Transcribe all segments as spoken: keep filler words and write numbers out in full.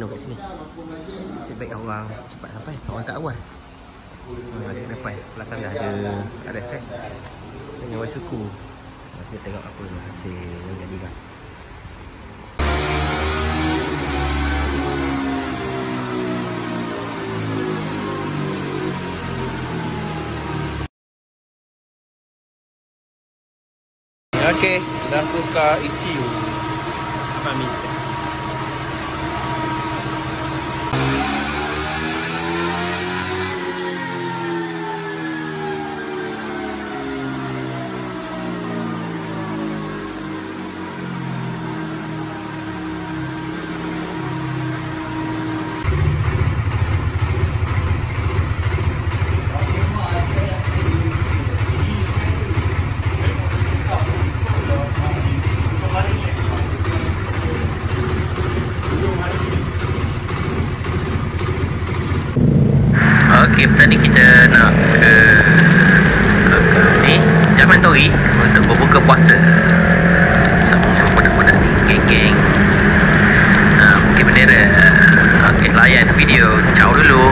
penuh kat sini. Sebaik orang cepat sampai, orang tak awal. Ha, ada depan, belakang dah ada ada kan. Dengan awal suku. Kita tengok apa hasil yang jadi kan. Okey, dah buka E C U. Mami. Okey, tadi kita nak ke ke, ke ni Zaman Tori untuk berbuka puasa bersama dengan budak-budak ni, geng-geng uh, Bukit Bendera. Okey, layan video. Ciao dulu.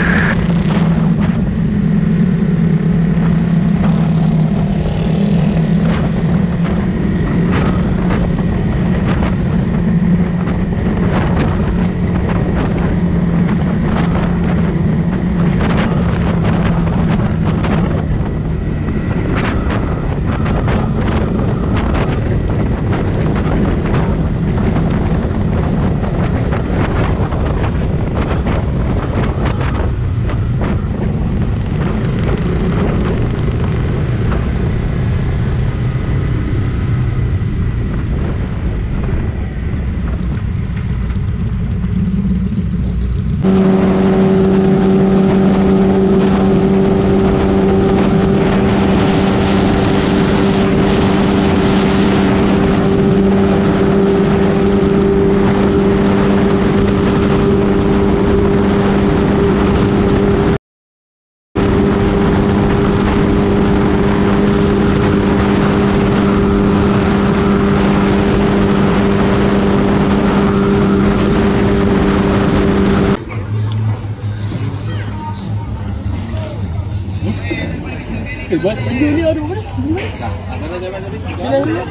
Buat video ni ada mana? Mana zaman tadi? Bila ni?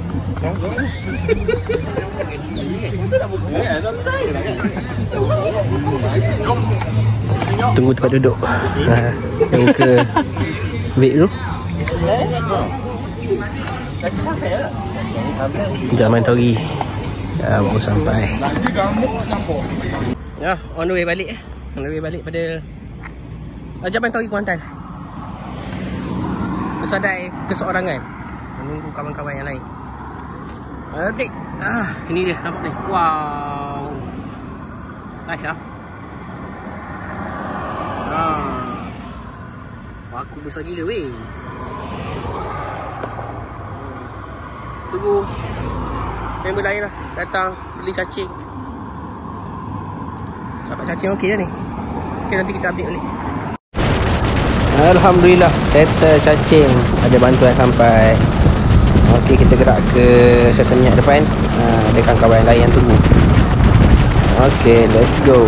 Tunggu tempat duduk. Ha, yang ke Wait tu. Zaman Tori. Ya, baru sampai. Ya, on the way balik eh. On the way balik pada Zaman Tori Kuantan. Kesadai keseorangan menunggu kawan-kawan yang lain. Adik. Ah, ini dia nampak ni. Wow. Nice ah. Ah. Aku besar gila weh. Tunggu member lain lah datang beli cacing. Dapat cacing okey dah ni. Okey, nanti kita update balik. Alhamdulillah, settle cacing. Ada bantuan sampai. Okey, kita gerak ke Sesame depan. Ha, ada kawan-kawan lain yang tunggu. Okey, let's go.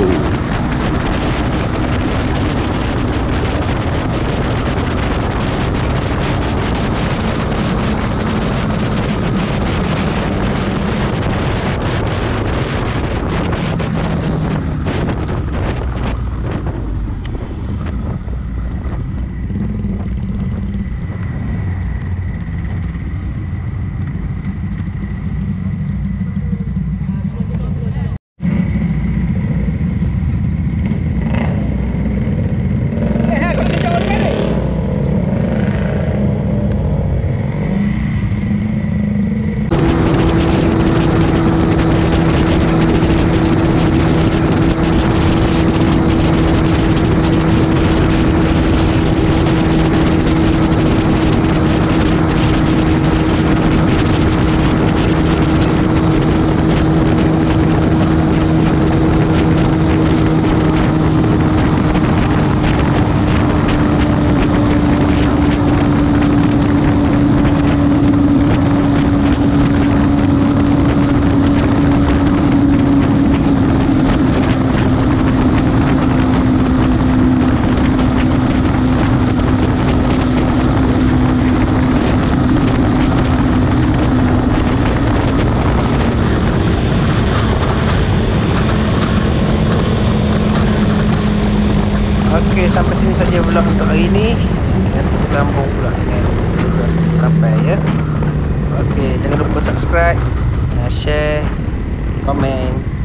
Okey, sampai sini saja vlog untuk hari ini. Nanti kita sambung pula dengan result sampai ya. Okey, jangan lupa subscribe, share, komen.